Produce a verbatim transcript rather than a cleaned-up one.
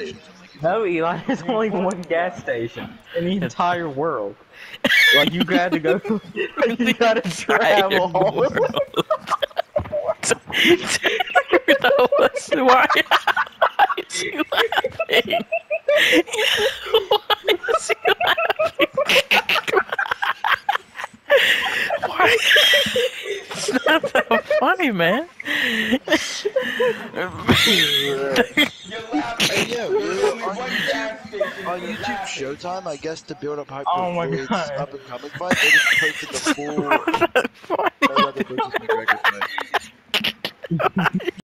stations. No, Eli, there's only one gas station in the entire world. Like, you got to go, you gotta travel all the way. Why is he laughing? Why is he laughing? Why? It's not that funny, man. Hey, yeah, really, on, on YouTube Showtime, I guess to build up hype for Oh my Floyd's God. up and coming fight, they just posted the full Not that funny. Mayweather versus McGregor fight.